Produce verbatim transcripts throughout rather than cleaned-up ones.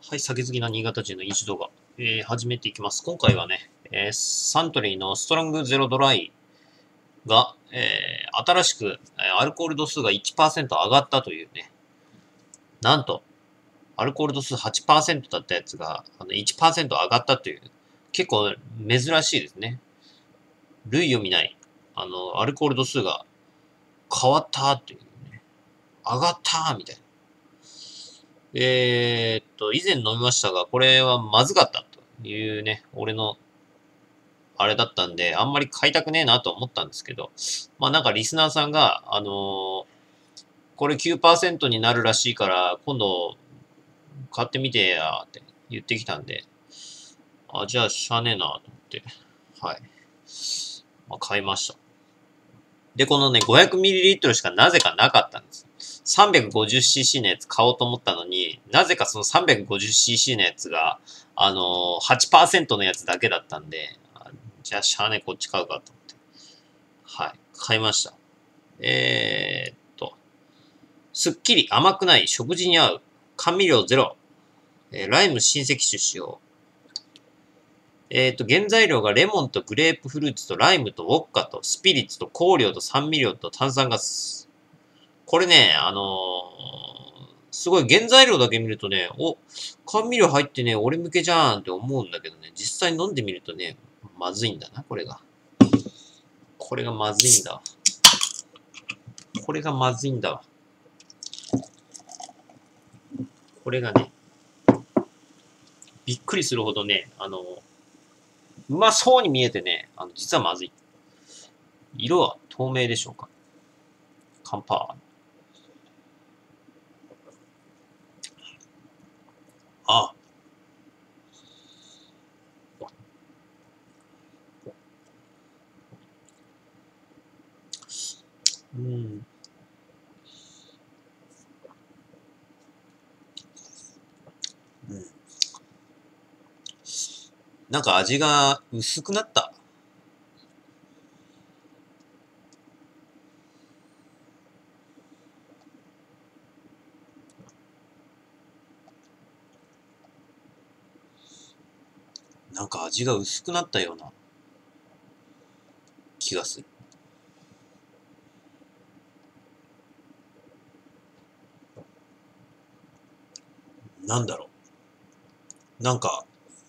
はい、酒好きな新潟人の飲酒動画、えー、始めていきます。今回はね、えー、サントリーのストロングゼロドライが、えー、新しく、えー、アルコール度数が いちパーセント 上がったというね、なんと、アルコール度数 はちパーセント だったやつがあの いちパーセント 上がったという、結構珍しいですね。類を見ない、あの、アルコール度数が変わったというね、上がったみたいな。えー、っと、以前飲みましたが、これはまずかったというね、俺のあれだったんで、あんまり買いたくねえなと思ったんですけど、まあなんかリスナーさんが、あのーこれ きゅうパーセント になるらしいから、今度買ってみてやって言ってきたんで、あ、じゃあしゃあねえなと思って、はい。まあ買いました。で、このね、ごひゃくミリリットル しかなぜかなかったんです。さんびゃくごじゅうシーシー のやつ買おうと思ったのに、なぜかその さんびゃくごじゅうシーシー のやつが、あのー、はちパーセント のやつだけだったんで、じゃあしゃあねえこっち買うかと思って。はい。買いました。えー、っと、すっきり甘くない食事に合う甘味料ゼロ、えー、ライム親戚種使用。えー、っと、原材料がレモンとグレープフルーツとライムとウォッカとスピリッツと香料と酸味料と炭酸ガス。これね、あのー、すごい原材料だけ見るとね、お、甘味料入ってね、俺向けじゃーんって思うんだけどね、実際飲んでみるとね、まずいんだな、これが。これがまずいんだわ。これがまずいんだわ。これがね、びっくりするほどね、あの、うまそうに見えてね、あの、実はまずい。色は透明でしょうか。乾杯。あ、うん。うん。なんか味が薄くなった。なんか味が薄くなったような気がする。なんだろう。なんか、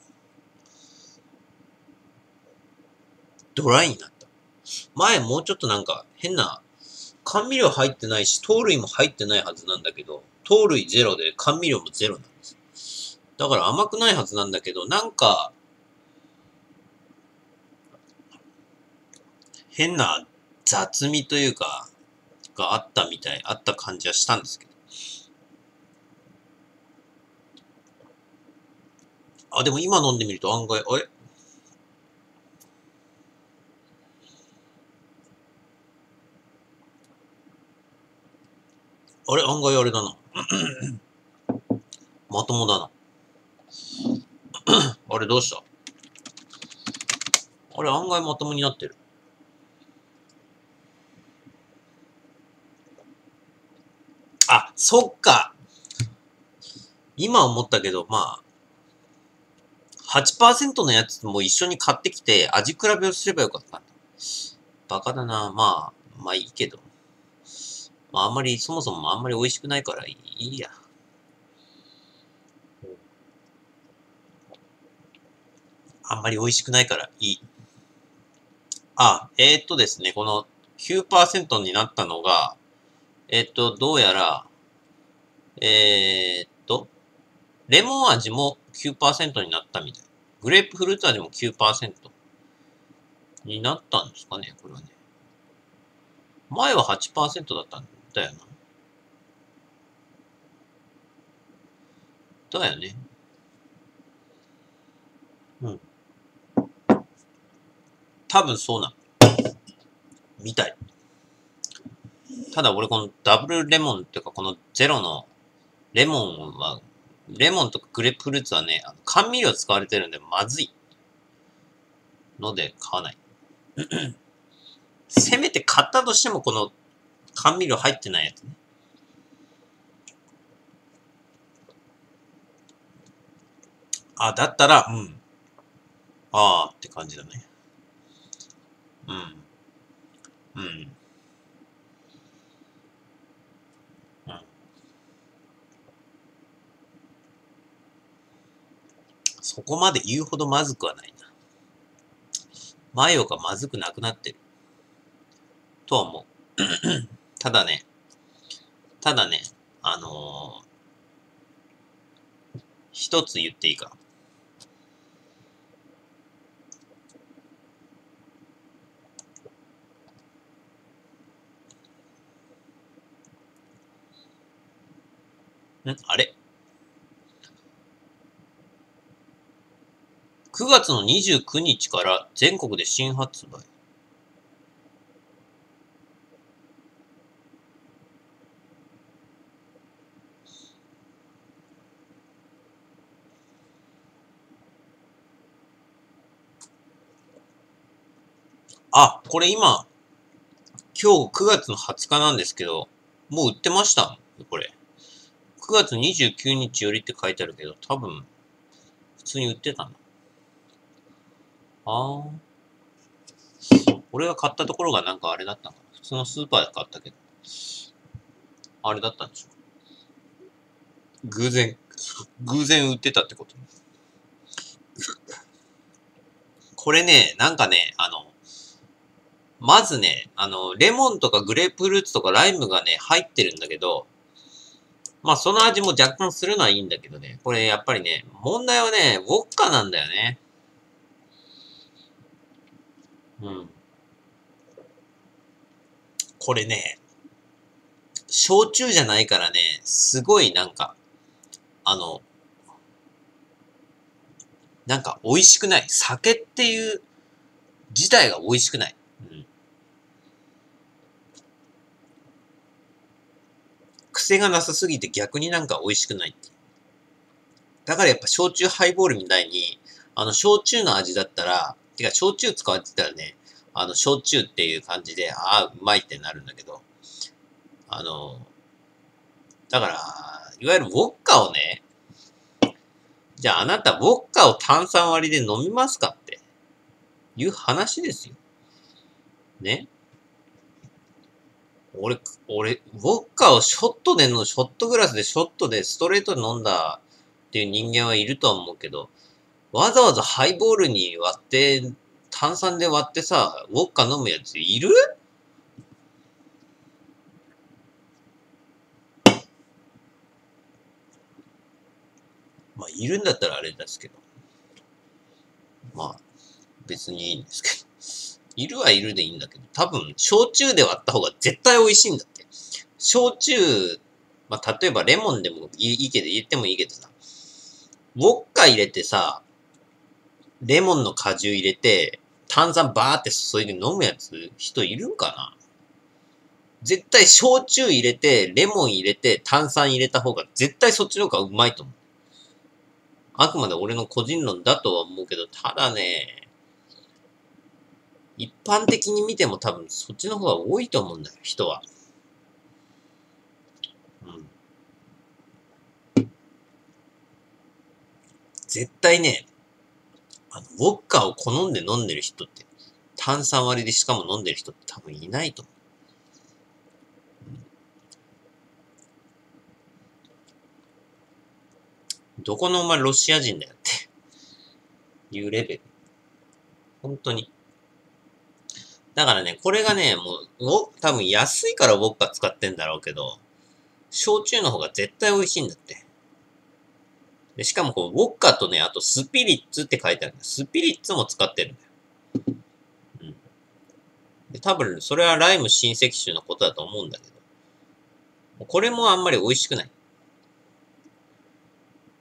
ドライになった。前もうちょっとなんか変な、甘味料入ってないし、糖類も入ってないはずなんだけど、糖類ゼロで甘味料もゼロなんです。だから甘くないはずなんだけど、なんか、変な雑味というか、があったみたい、あった感じはしたんですけど。あ、でも今飲んでみると案外、あれあれ案外あれだな。まともだな。あれどうしたあれ案外まともになってる。あ、そっか。今思ったけど、まあ、はちパーセント のやつも一緒に買ってきて味比べをすればよかった。バカだな。まあ、まあいいけど。まああんまり、そもそもあんまり美味しくないからいいや。あんまり美味しくないからいい。あ、えー、っとですね、この きゅうパーセント になったのが、えー、っと、どうやら、えー、っと、レモン味も きゅうパーセント になったみたい。グレープフルーツ味も きゅうパーセント になったんですかね、これはね。前は はちパーセント だったんだよな。だよね。うん。多分そうなの。みたい。ただ俺このダブルレモンっていうかこのゼロのレモンは、レモンとかグレープフルーツはね、甘味料使われてるんでまずいので買わない。せめて買ったとしてもこの甘味料入ってないやつね。 あ、だったら、うん。あーって感じだね。うん。うん。うん。そこまで言うほどまずくはないな。マヨがまずくなくなってる。とは思う。ただね、ただね、あのー一つ言っていいか。んあれ ?く 月のにじゅうくにちから全国で新発売。あ、これ今、今日くがつのはつかなんですけど、もう売ってましたこれ。くがつにじゅうくにちよりって書いてあるけど、多分、普通に売ってたんだ。あー。俺が買ったところがなんかあれだったのかな。普通のスーパーで買ったけど。あれだったんでしょう。偶然、偶然売ってたってこと。これね、なんかね、あの、まずね、あの、レモンとかグレープフルーツとかライムがね、入ってるんだけど、まあその味も若干するのはいいんだけどね、これやっぱりね、問題はね、ウォッカなんだよね。うん。これね、焼酎じゃないからね、すごいなんか、あの、なんか美味しくない。酒っていう自体が美味しくない。うん。癖がなさすぎて逆になんか美味しくないっていう。だからやっぱ焼酎ハイボールみたいに、あの、焼酎の味だったら、てか焼酎使われてたらね、あの、焼酎っていう感じで、ああ、うまいってなるんだけど、あの、だから、いわゆるウォッカをね、じゃああなたウォッカを炭酸割りで飲みますかっていう話ですよ。ね。俺、俺、ウォッカをショットでの、ショットグラスでショットでストレートで飲んだっていう人間はいるとは思うけど、わざわざハイボールに割って、炭酸で割ってさ、ウォッカ飲むやついる？まあ、いるんだったらあれですけど。まあ、別にいいんですけど。いるはいるでいいんだけど、多分、焼酎で割った方が絶対美味しいんだって。焼酎、まあ、例えばレモンでもいいけど、言ってもいいけどさ、ウォッカ入れてさ、レモンの果汁入れて、炭酸バーって注いで飲むやつ、人いるんかな？絶対焼酎入れて、レモン入れて、炭酸入れた方が絶対そっちの方がうまいと思う。あくまで俺の個人論だとは思うけど、ただね、一般的に見ても多分そっちの方が多いと思うんだよ、人は。うん。絶対ね、あの、ウォッカを好んで飲んでる人って、炭酸割りでしかも飲んでる人って多分いないと思う。どこのお前ロシア人だよっていうレベル。本当に。だからね、これがね、もう、多分安いからウォッカ使ってんだろうけど、焼酎の方が絶対美味しいんだって。で、しかもこう、ウォッカとね、あとスピリッツって書いてあるんだよ。スピリッツも使ってるんだよ。うん。で、多分、それはライム新石種のことだと思うんだけど、これもあんまり美味しくない。うん。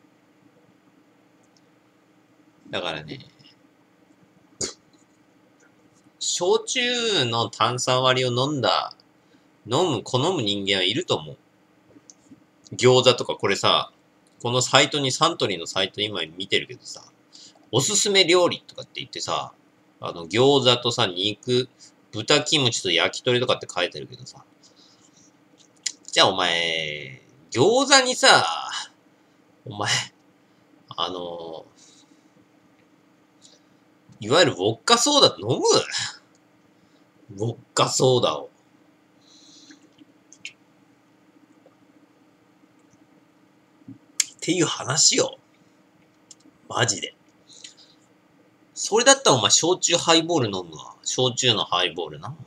だからね、焼酎の炭酸割りを飲んだ、飲む、好む人間はいると思う。餃子とかこれさ、このサイトに、サントリーのサイト今見てるけどさ、おすすめ料理とかって言ってさ、あの、餃子とさ、肉、豚キムチと焼き鳥とかって書いてるけどさ、じゃあお前、餃子にさ、お前、 あのー、いわゆるウォッカソーダ飲むウォッカソーダを。っていう話よ。マジで。それだったらお前、焼酎ハイボール飲むわ。焼酎のハイボールな。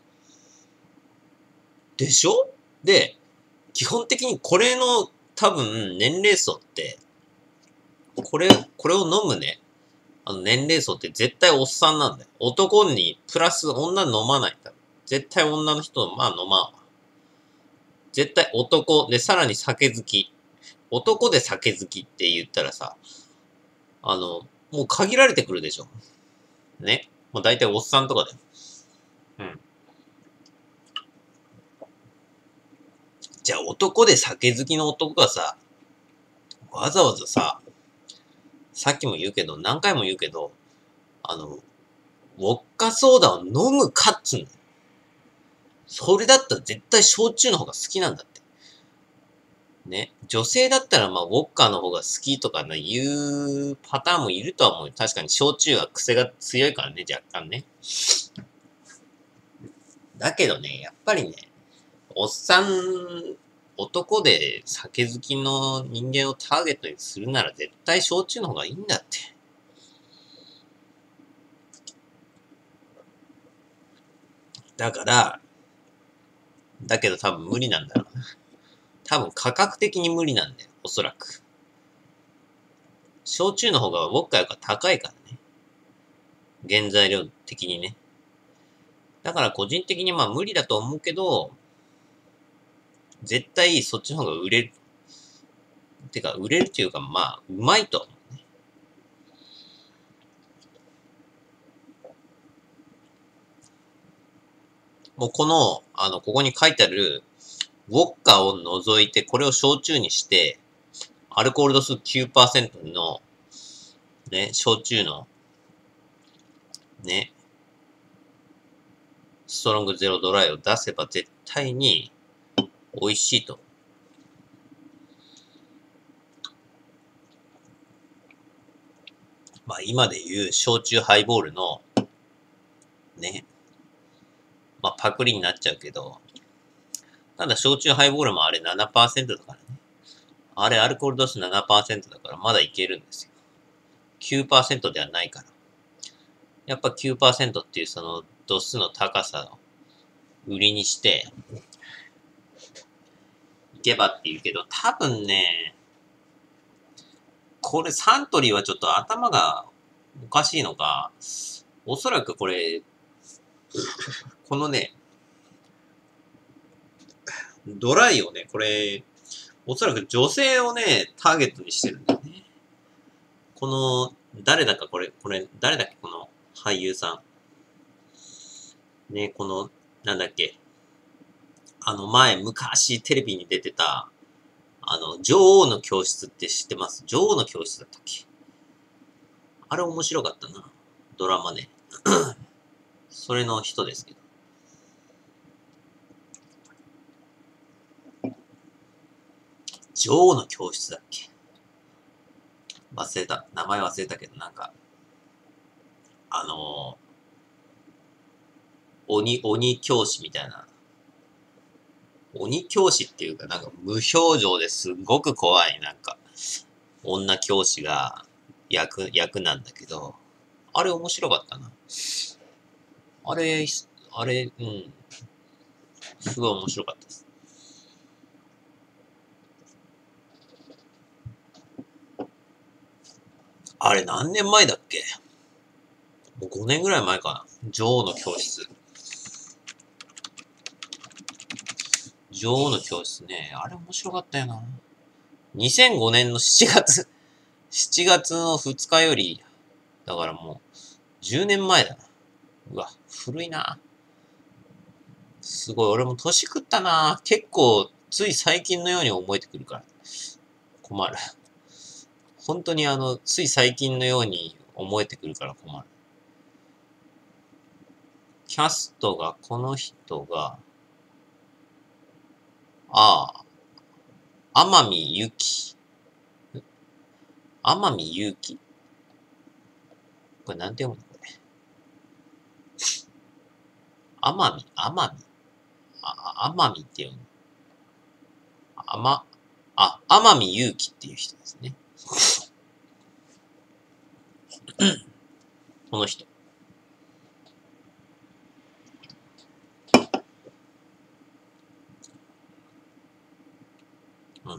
でしょ？で、基本的にこれの多分年齢層って、これ、これを飲むね、あの年齢層って絶対おっさんなんだよ。男にプラス女飲まないんだ。絶対女の人、まあ飲まんわ。絶対男で、さらに酒好き。男で酒好きって言ったらさ、あの、もう限られてくるでしょ。ね。もう大体おっさんとかだよ。うん。じゃあ男で酒好きの男がさ、わざわざさ、さっきも言うけど、何回も言うけど、あの、ウォッカソーダを飲むかっつうんだよ。それだったら絶対焼酎の方が好きなんだって。ね。女性だったらまあ、ウォッカの方が好きとかね、言うパターンもいるとは思うよ。確かに焼酎は癖が強いからね、若干ね。だけどね、やっぱりね、おっさん、男で酒好きの人間をターゲットにするなら絶対焼酎の方がいいんだって。だから、だけど多分無理なんだろうな。多分価格的に無理なんだよ、おそらく。焼酎の方がウォッカより高いからね。原材料的にね。だから個人的にまあ無理だと思うけど、絶対そっちの方が売れる。てか、売れるっていうかまあ、うまいと思うね。もうこの、あの、ここに書いてある、ウォッカを除いて、これを焼酎にして、アルコール度数 きゅうパーセント の、ね、焼酎の、ね、ストロングゼロドライを出せば絶対に美味しいと。まあ今で言う焼酎ハイボールの、ね、まあパクリになっちゃうけど、ただ焼酎ハイボールもあれ ななパーセント だからね。あれアルコール度数 ななパーセント だからまだいけるんですよ。きゅうパーセント ではないから。やっぱ きゅうパーセント っていうその度数の高さを売りにして、いけばって言うけど、多分ね、これサントリーはちょっと頭がおかしいのか、おそらくこれ、このね、ドライをね、これ、おそらく女性をね、ターゲットにしてるんだよね。この、誰だかこれ、これ、誰だっけこの俳優さん。ね、この、なんだっけ。あの前、昔テレビに出てた、あの、女王の教室って知ってます？女王の教室だったっけ？あれ面白かったな。ドラマね。それの人ですけど。女王の教室だっけ？忘れた。名前忘れたけど、なんか、あのー、鬼、鬼教師みたいな。鬼教師っていうか、なんか無表情ですごく怖い、なんか、女教師が役、役なんだけど、あれ面白かったな。あれ、あれ、うん。すごい面白かったです。あれ何年前だっけ？もうごねんぐらい前かな。女王の教室。女王の教室ね。あれ面白かったよな。にせんごねんのしちがつ、しちがつのふつかより、だからもう、じゅうねんまえだな。うわ、古いな。すごい、俺も年食ったな。結構、つい最近のように思えてくるから。困る。本当にあの、つい最近のように思えてくるから困る。キャストが、この人が、ああ、天海祐希。 天海祐希。これなんて読むのこれ。天海、天海。あ、天海って読む。あま、あ、天海祐希っていう人ですね。この人。うん。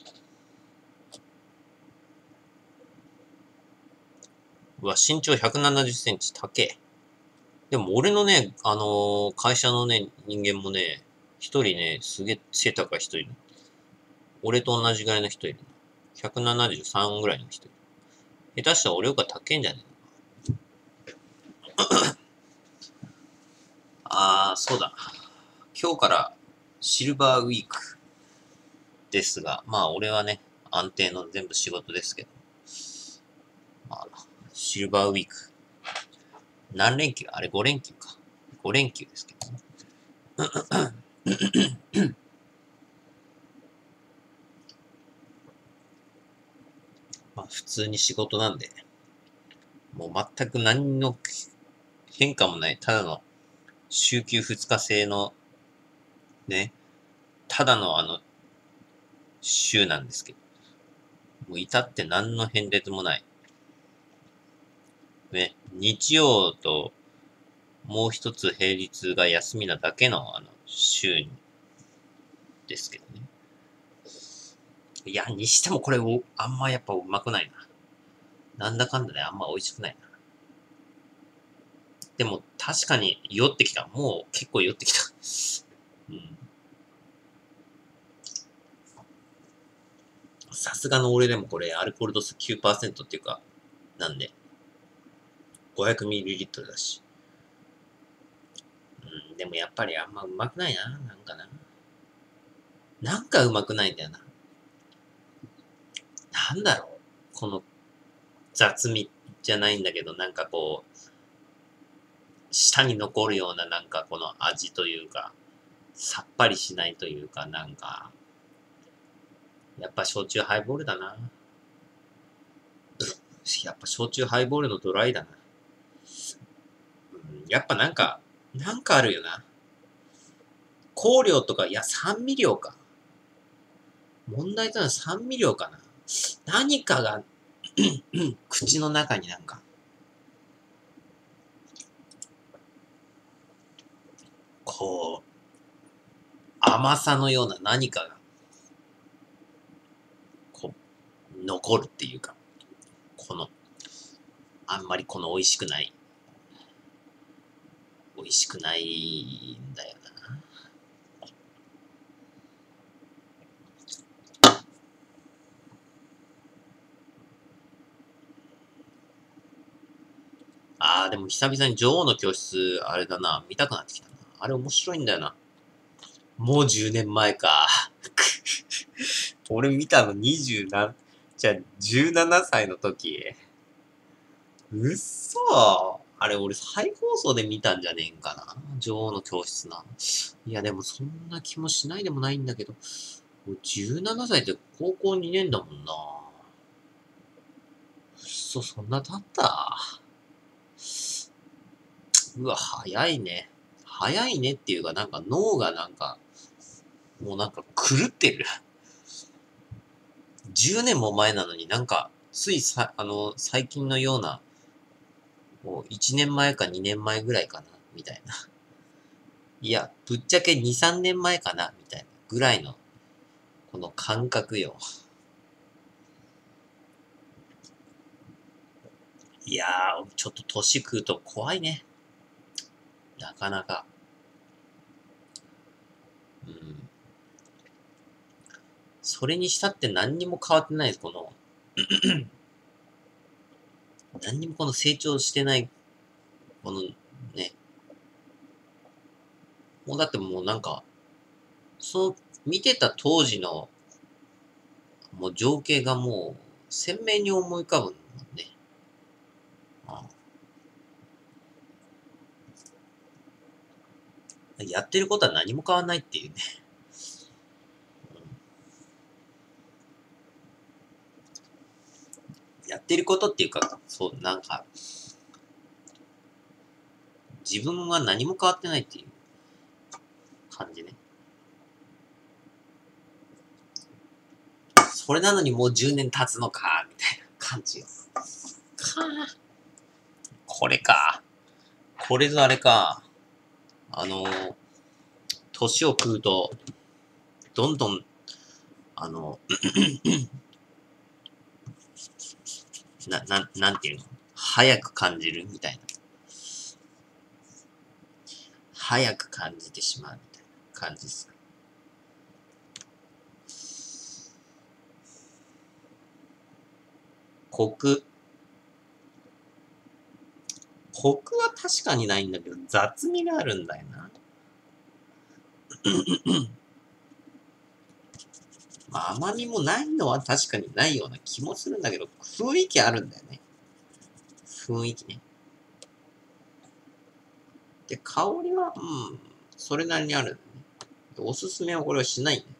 うわ、身長ひゃくななじゅっセンチ、高え。でも俺のね、あのー会社のね、人間もね、一人ね、すげえ背高い人いる。俺と同じぐらいの人いる。ひゃくななじゅうさんぐらいの人いる。下手したら俺より高えんじゃねえの。あー、そうだ。今日からシルバーウィークですが、まあ俺はね、安定の全部仕事ですけど、まあ、シルバーウィーク。何連休あれご連休か。ご連休ですけどね。まあ普通に仕事なんで、もう全く何の変化もない、ただの週休ふつか制のね、ただのあの、週なんですけど、もう至って何の変哲もない。ね、日曜ともう一つ平日が休みなだけのあの、週ですけどね。いや、にしてもこれを、あんまやっぱうまくないな。なんだかんだであんま美味しくないな。でも確かに酔ってきた。もう結構酔ってきた。うん。さすがの俺でもこれアルコール度数 きゅうパーセント っていうか、なんで、ごひゃくミリリットル だし。うん、でもやっぱりあんまうまくないな。なんかな。なんかうまくないんだよな。なんだろう。この雑味じゃないんだけど、なんかこう、舌に残るようななんかこの味というか、さっぱりしないというか、なんか、やっぱ焼酎ハイボールだな。やっぱ焼酎ハイボールのドライだな。うん、やっぱなんか、なんかあるよな。香料とか、いや、酸味料か。問題となる酸味料かな。何かが口の中になんか、こう、甘さのような何かが、こう、残るっていうか、この、あんまりこの美味しくない、美味しくないんだよな。あー、でも久々に女王の教室、あれだな、見たくなってきたな。あれ面白いんだよな。もうじゅうねんまえか。俺見たのにじゅう何、じゃあじゅうななさいの時。うっそー。あれ俺再放送で見たんじゃねえんかな。女王の教室な。いやでもそんな気もしないでもないんだけど、もうじゅうななさいって高校にねんだもんな。うっそ、そんな経った。うわ、早いね。早いねっていうか、なんか脳がなんか、もうなんか狂ってる。じゅうねんも前なのになんか、ついさ、あの、最近のような、もういちねんまえかにねんまえぐらいかな、みたいな。いや、ぶっちゃけに、さんねんまえかな、みたいなぐらいの、この感覚よ。いやー、ちょっと年食うと怖いね。なかなか。うん。それにしたって何にも変わってないです、この、何にもこの成長してない、このね、もうだってもうなんか、その、見てた当時の、もう情景がもう、鮮明に思い浮かぶもんね。ああ、やってることは何も変わんないっていうね。 やってることっていうか、そう、なんか、自分は何も変わってないっていう感じね。それなのにもうじゅうねん経つのか、みたいな感じよ。かぁ。これか。これぞあれか。あのー、年を食うと、どんどん、あの、な、な、なんていうの早く感じるみたいな。早く感じてしまうみたいな感じです。コク。コクは確かにないんだけど、雑味があるんだよな。まあ、甘みもないのは確かにないような気もするんだけど、雰囲気あるんだよね。雰囲気ね。で、香りは、うん、それなりにあるんだね。おすすめはこれはしないね。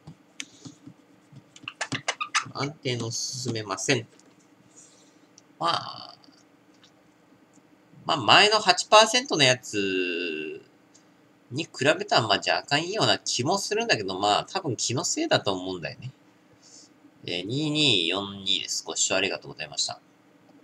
安定の進めません。まあ、まあ前のはちパーセントのやつに比べたらまあ若干いいような気もするんだけど、まあ多分気のせいだと思うんだよね。えー、にーにーよんにです。ご視聴ありがとうございました。